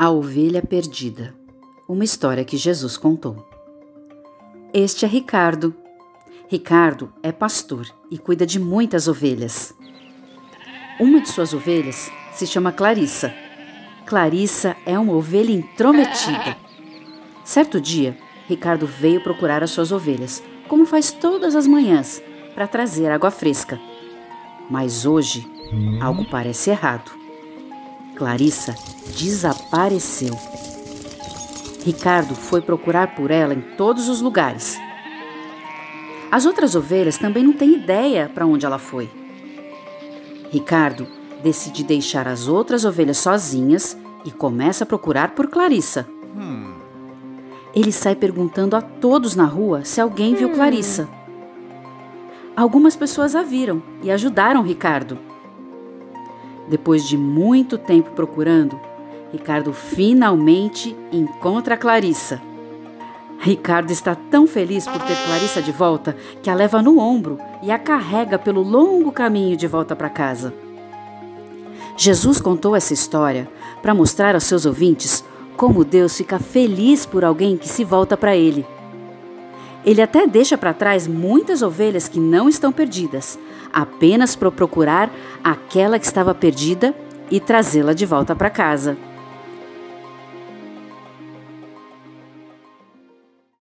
A Ovelha Perdida, uma história que Jesus contou. Este é Ricardo. Ricardo é pastor e cuida de muitas ovelhas. Uma de suas ovelhas se chama Clarissa. Clarissa é uma ovelha intrometida. Certo dia, Ricardo veio procurar as suas ovelhas, como faz todas as manhãs, para trazer água fresca. Mas hoje, algo parece errado. Clarissa desapareceu. Ricardo foi procurar por ela em todos os lugares. As outras ovelhas também não têm ideia para onde ela foi. Ricardo decide deixar as outras ovelhas sozinhas e começa a procurar por Clarissa. Ele sai perguntando a todos na rua se alguém viu Clarissa. Algumas pessoas a viram e ajudaram Ricardo. Depois de muito tempo procurando, Ricardo finalmente encontra Clarissa. Ricardo está tão feliz por ter Clarissa de volta que a leva no ombro e a carrega pelo longo caminho de volta para casa. Jesus contou essa história para mostrar aos seus ouvintes como Deus fica feliz por alguém que se volta para Ele. Ele até deixa para trás muitas ovelhas que não estão perdidas, apenas para procurar aquela que estava perdida e trazê-la de volta para casa.